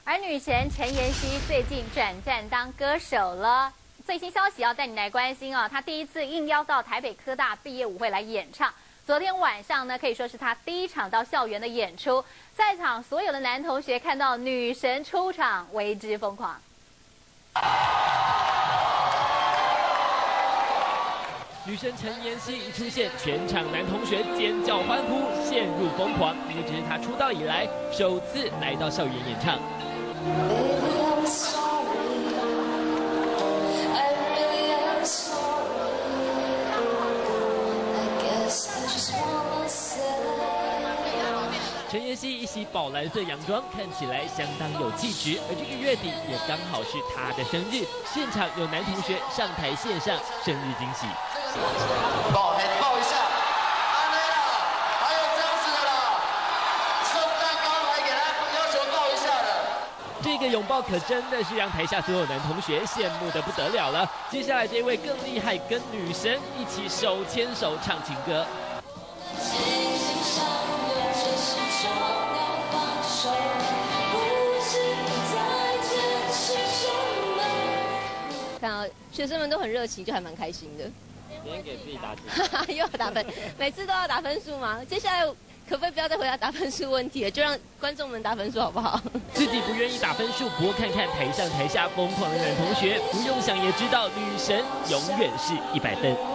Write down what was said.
而女神陈妍希最近转战当歌手了。最新消息要带你来关心哦，她第一次应邀到台北科大毕业舞会来演唱。昨天晚上呢，可以说是她第一场到校园的演出，在场所有的男同学看到女神出场，为之疯狂。 女神陈妍希一出现，全场男同学尖叫欢呼，陷入疯狂，因为这是她出道以来首次来到校园演唱。陈妍希一袭宝蓝色洋装，看起来相当有气质。而这个月底也刚好是她的生日，现场有男同学上台献上生日惊喜。 抱一下，安内啦，还有这样子的啦，送蛋糕来给他要求抱一下的。 这个拥抱可真的是让台下所有男同学羡慕的不得了了。接下来这位更厉害，跟女神一起手牵手唱情歌。 看到学生们都很热情，就还蛮开心的。 今天给自己打几分？ 又要打分，每次都要打分数吗？接下来可不可以不要再回答打分数问题了，就让观众们打分数好不好？ 自己不愿意打分数，不过看看台上台下疯狂的男同学，不用想也知道，女神永远是100分。